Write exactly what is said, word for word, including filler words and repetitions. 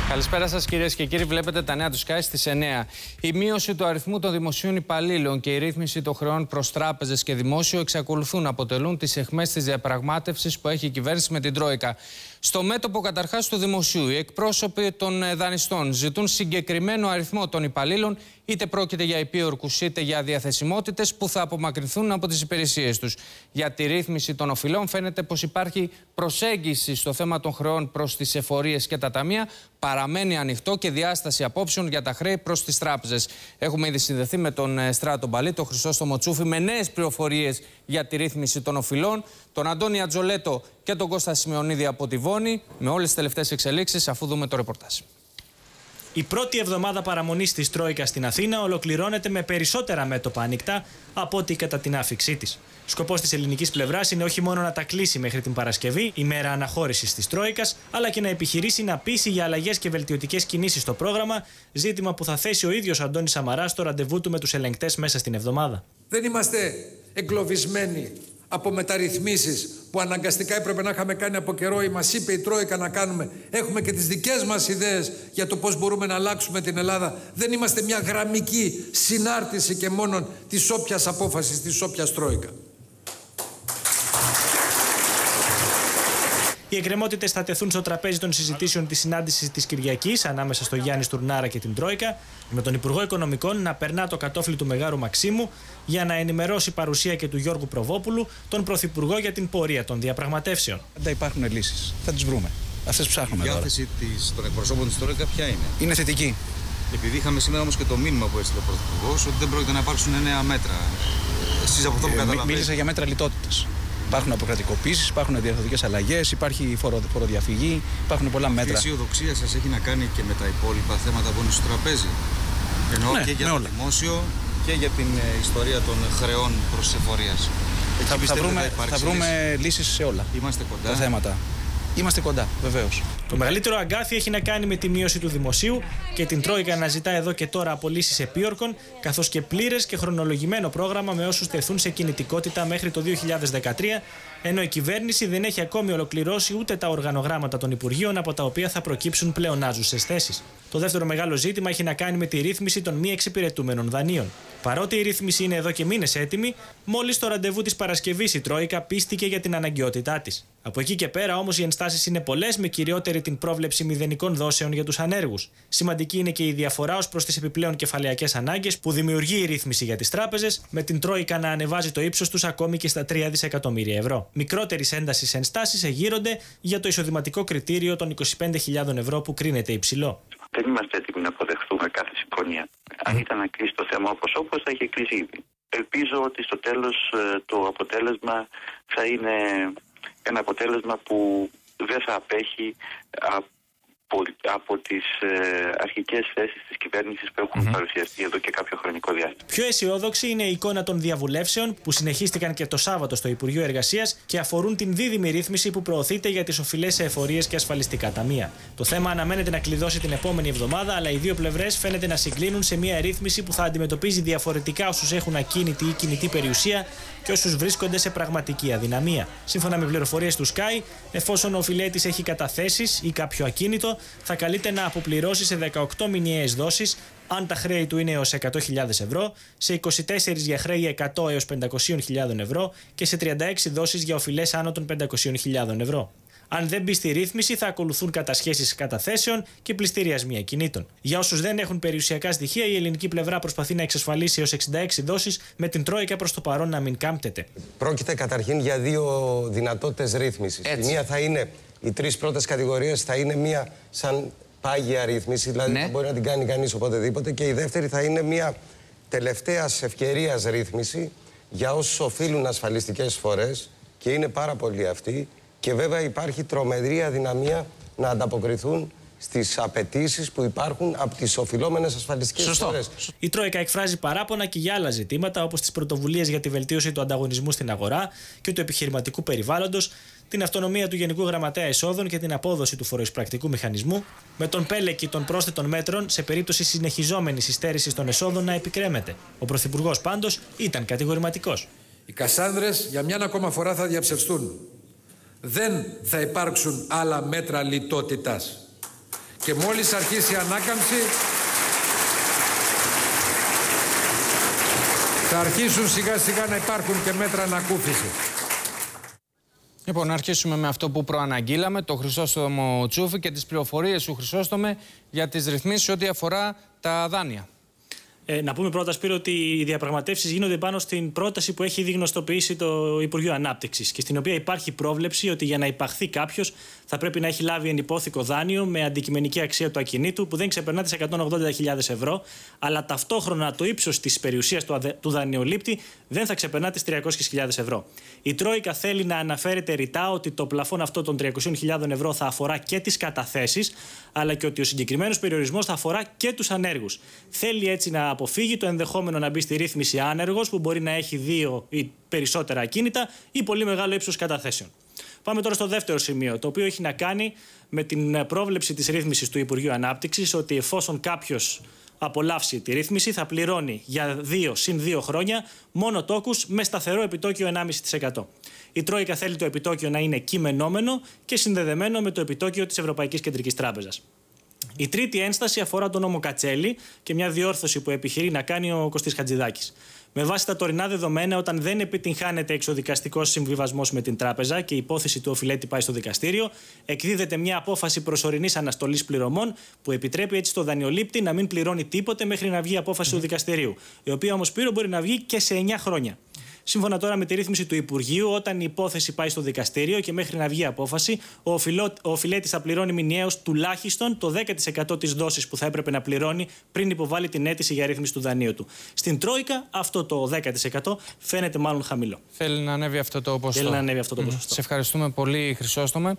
Καλησπέρα σας κυρίες και κύριοι. Βλέπετε τα νέα του Sky στις εννιά. Η μείωση του αριθμού των δημοσίων υπαλλήλων και η ρύθμιση των χρεών προς τράπεζες και δημόσιο εξακολουθούν να αποτελούν τις αιχμές της διαπραγμάτευσης που έχει η κυβέρνηση με την Τρόικα. Στο μέτωπο καταρχάς του δημοσίου, οι εκπρόσωποι των δανειστών ζητούν συγκεκριμένο αριθμό των υπαλλήλων, είτε πρόκειται για υπείωρκους είτε για διαθεσιμότητες που θα απομακρυνθούν από τις υπηρεσίες τους. Για τη ρύθμιση των οφειλών φαίνεται πως υπάρχει προσέγγιση στο θέμα των χρεών προς τις εφορίες και τα ταμεία. Παραμένει ανοιχτό και διάσταση απόψεων για τα χρέη προς τις τράπεζες. Έχουμε ήδη συνδεθεί με τον Στράτο Μπαλή, τον Χρυσόστομο Τσούφη, με νέες πληροφορίες για τη ρύθμιση των οφειλών, τον Αντώνη Ατζολέτο και τον Κώστα Σημειονίδη από τη Βόνη, με όλες τις τελευταίες εξελίξεις, αφού δούμε το ρεπορτάζ. Η πρώτη εβδομάδα παραμονής της Τρόικα στην Αθήνα ολοκληρώνεται με περισσότερα μέτωπα ανοιχτά από ό,τι κατά την άφιξή της. Σκοπός της ελληνικής πλευράς είναι όχι μόνο να τα κλείσει μέχρι την Παρασκευή, ημέρα αναχώρησης της Τρόικας, αλλά και να επιχειρήσει να πείσει για αλλαγές και βελτιωτικές κινήσεις στο πρόγραμμα, ζήτημα που θα θέσει ο ίδιος ο Αντώνης Σαμαράς στο ραντεβού του με τους ελεγκτές μέσα στην εβδομάδα. Δεν είμαστε εγκλωβισμένοι από μεταρρυθμίσεις που αναγκαστικά έπρεπε να είχαμε κάνει από καιρό ή μας είπε η Τρόικα να κάνουμε. Έχουμε και τις δικές μας ιδέες για το πώς μπορούμε να αλλάξουμε την Ελλάδα. Δεν είμαστε μια γραμμική συνάρτηση και μόνον της όποιας απόφασης, της όποιας Τρόικα. Οι εκκρεμότητες θα τεθούν στο τραπέζι των συζητήσεων της συνάντησης της Κυριακής ανάμεσα στο Γιάννη Στουρνάρα και την Τρόικα, με τον Υπουργό Οικονομικών να περνά το κατόφλι του Μεγάρου Μαξίμου για να ενημερώσει παρουσία και του Γιώργου Προβόπουλου, τον Πρωθυπουργό, για την πορεία των διαπραγματεύσεων. Δεν υπάρχουν λύσεις. Θα τις βρούμε. Αυτές ψάχνουμε. Η διάθεση της, των εκπροσώπων της Τρόικα ποια είναι? Είναι θετική. Επειδή είχαμε σήμερα όμως και το μήνυμα που έστειλε ο Πρωθυπουργός ότι δεν πρόκειται να υπάρξουν νέα μέτρα. Εσείς από αυτό που καταλαβαίνετε. Μίλησα για μέτρα λιτότητας. Υπάρχουν αποκρατικοποίησεις, υπάρχουν διαρθρωτικές αλλαγές, υπάρχει φορο, φοροδιαφυγή, υπάρχουν πολλά μέτρα. Η αισιοδοξία σας έχει να κάνει και με τα υπόλοιπα θέματα που είναι στο τραπέζι? Εννοώ ναι, και για το όλα. Δημόσιο και για την ε, ιστορία των χρεών προς τις εφορίες. Θα, θα, βρούμε, θα βρούμε λύσεις σε όλα. Είμαστε κοντά. Τα θέματα. Είμαστε κοντά, βεβαίως. Το μεγαλύτερο αγκάθι έχει να κάνει με τη μείωση του δημοσίου και την Τρόικα να ζητά εδώ και τώρα απολύσεις επίορκων, καθώς και πλήρες και χρονολογημένο πρόγραμμα με όσους τεθούν σε κινητικότητα μέχρι το δύο χιλιάδες δεκατρία, ενώ η κυβέρνηση δεν έχει ακόμη ολοκληρώσει ούτε τα οργανογράμματα των Υπουργείων από τα οποία θα προκύψουν πλεονάζουσες θέσεις. Το δεύτερο μεγάλο ζήτημα έχει να κάνει με τη ρύθμιση των μη εξυπηρετούμενων δανείων. Παρότι η ρύθμιση είναι εδώ και μήνες έτοιμη, μόλις στο ραντεβού της Παρασκευής η Τρόικα πίστηκε για την αναγκαιότητά της. Από εκεί και πέρα όμως οι ενστάσεις είναι πολλές, με κυριότερη την πρόβλεψη μηδενικών δόσεων για τους ανέργους. Σημαντική είναι και η διαφορά ως προς τις επιπλέον κεφαλαιακές ανάγκες που δημιουργεί η ρύθμιση για τις τράπεζες, με την Τρόικα να ανεβάζει το ύψος τους ακόμη και στα τρία δισεκατομμύρια ευρώ. Μικρότερης έντασης ενστάσεις εγείρονται για το εισοδηματικό κριτήριο των είκοσι πέντε χιλιάδων ευρώ που κρίνεται υψηλό. Δεν είμαστε έτοιμοι να αποδεχθούμε κάθε συμφωνία. Αν ήταν να κλείσει το θέμα όπως όπως θα είχε κλείσει ήδη. Ελπίζω ότι στο τέλος το αποτέλεσμα θα είναι ένα αποτέλεσμα που δεν θα απέχει από, από τις ε, αρχικές θέσεις της κυβέρνησης που έχουν mm-hmm. παρουσιαστεί εδώ και κάποιο χρονικό διάστημα. Πιο αισιόδοξη είναι η εικόνα των διαβουλεύσεων που συνεχίστηκαν και το Σάββατο στο Υπουργείο Εργασίας και αφορούν την δίδυμη ρύθμιση που προωθείται για τις οφειλές σε εφορίες και ασφαλιστικά ταμεία. Το θέμα αναμένεται να κλειδώσει την επόμενη εβδομάδα, αλλά οι δύο πλευρές φαίνεται να συγκλίνουν σε μια ρύθμιση που θα αντιμετωπίζει διαφορετικά όσους έχουν ακίνητη ή κινητή περιουσία και όσους βρίσκονται σε πραγματική αδυναμία. Σύμφωνα με πληροφορίες του Sky, εφόσον ο οφειλέτης έχει καταθέσεις ή κάποιο ακίνητο, θα καλείται να αποπληρώσει σε δεκαοκτώ μηνιαίες δόσεις, αν τα χρέη του είναι έως εκατό χιλιάδες ευρώ, σε είκοσι τέσσερα για χρέη εκατό έως πεντακόσιες χιλιάδες ευρώ και σε τριάντα έξι δόσεις για οφειλές άνω των πεντακόσιες χιλιάδες ευρώ. Αν δεν μπει στη ρύθμιση, θα ακολουθούν κατασχέσεις καταθέσεων και πληστηριασμοί ακινήτων. Για όσους δεν έχουν περιουσιακά στοιχεία, η ελληνική πλευρά προσπαθεί να εξασφαλίσει έως εξήντα έξι δόσεις, με την Τρόικα προς το παρόν να μην κάμπτεται. Πρόκειται καταρχήν για δύο δυνατότητες ρύθμισης. Η μία θα είναι, οι τρεις πρώτες κατηγορίες θα είναι μία σαν πάγια ρύθμιση, δηλαδή ναι. θα μπορεί να την κάνει κανείς οποτεδήποτε, και η δεύτερη θα είναι μία τελευταίας ευκαιρίας ρύθμιση για όσους οφείλουν ασφαλιστικές φορές, και είναι πάρα πολλοί αυτοί. Και βέβαια υπάρχει τρομερή αδυναμία να ανταποκριθούν στις απαιτήσεις που υπάρχουν από τις οφειλόμενες ασφαλιστικές φορές. Η Τρόικα εκφράζει παράπονα και για άλλα ζητήματα, όπως τις πρωτοβουλίες για τη βελτίωση του ανταγωνισμού στην αγορά και του επιχειρηματικού περιβάλλοντος, την αυτονομία του Γενικού Γραμματέα Εσόδων και την απόδοση του φοροεισπρακτικού μηχανισμού, με τον πέλεκι των πρόσθετων μέτρων σε περίπτωση συνεχιζόμενης υστέρησης των εσόδων να επικρέμεται. Ο Πρωθυπουργός πάντως ήταν κατηγορηματικός. Οι Κασάνδρες για μια ακόμα φορά θα διαψευστούν. Δεν θα υπάρξουν άλλα μέτρα λιτότητας. Και μόλις αρχίσει η ανάκαμψη, θα αρχίσουν σιγά σιγά να υπάρχουν και μέτρα ανακούφιση. Λοιπόν, να αρχίσουμε με αυτό που προαναγγείλαμε, το Χρυσόστομο Τσούφι και τις πληροφορίες του Χρυσόστομε για τις ρυθμίσεις ό,τι αφορά τα δάνεια. Ε, να πούμε πρώτα, Σπύρο, ότι οι διαπραγματεύσεις γίνονται πάνω στην πρόταση που έχει ήδη γνωστοποιήσει το Υπουργείο Ανάπτυξης και στην οποία υπάρχει πρόβλεψη ότι για να υπαχθεί κάποιος θα πρέπει να έχει λάβει ενυπόθηκο δάνειο με αντικειμενική αξία του ακινήτου που δεν ξεπερνά τις εκατόν ογδόντα χιλιάδες ευρώ, αλλά ταυτόχρονα το ύψος της περιουσίας του, αδε... του δανειολήπτη δεν θα ξεπερνά τις τριακόσιες χιλιάδες ευρώ. Η Τρόικα θέλει να αναφέρεται ρητά ότι το πλαφόν αυτό των τριακόσιες χιλιάδες ευρώ θα αφορά και τις καταθέσεις, αλλά και ότι ο συγκεκριμένος περιορισμός θα αφορά και τους ανέργους. Θέλει έτσι να αποφύγει το ενδεχόμενο να μπει στη ρύθμιση άνεργος που μπορεί να έχει δύο ή περισσότερα ακίνητα ή πολύ μεγάλο ύψος καταθέσεων. Πάμε τώρα στο δεύτερο σημείο, το οποίο έχει να κάνει με την πρόβλεψη της ρύθμισης του Υπουργείου Ανάπτυξης ότι εφόσον κάποιος απολαύσει τη ρύθμιση θα πληρώνει για δύο συν δύο χρόνια μόνο τόκους με σταθερό επιτόκιο ενάμιση τοις εκατό. Η Τρόικα θέλει το επιτόκιο να είναι κειμενόμενο και συνδεδεμένο με το επιτόκιο της Ευρωπαϊκής Κεντρικής Τράπεζας. Η τρίτη ένσταση αφορά τον νόμο Κατσέλη και μια διόρθωση που επιχειρεί να κάνει ο Κωστής Χατζηδάκης. Με βάση τα τωρινά δεδομένα, όταν δεν επιτυγχάνεται εξωδικαστικός συμβιβασμός με την τράπεζα και η υπόθεση του οφειλέτη πάει στο δικαστήριο, εκδίδεται μια απόφαση προσωρινής αναστολής πληρωμών που επιτρέπει έτσι στο δανειολήπτη να μην πληρώνει τίποτε μέχρι να βγει η απόφαση mm. του δικαστηρίου. Η οποία όμως, Σπύρο, μπορεί να βγει και σε εννιά χρόνια. Σύμφωνα τώρα με τη ρύθμιση του Υπουργείου, όταν η υπόθεση πάει στο δικαστήριο και μέχρι να βγει η απόφαση, ο, οφειλό, ο οφειλέτης θα πληρώνει μηνιαίως τουλάχιστον το δέκα τοις εκατό της δόσης που θα έπρεπε να πληρώνει πριν υποβάλει την αίτηση για ρύθμιση του δανείου του. Στην Τρόικα αυτό το δέκα τοις εκατό φαίνεται μάλλον χαμηλό. Θέλει να ανέβει αυτό το ποσοστό. Θέλει να ανέβει αυτό το ποσοστό. Mm. Σε ευχαριστούμε πολύ, Χρυσόστομε.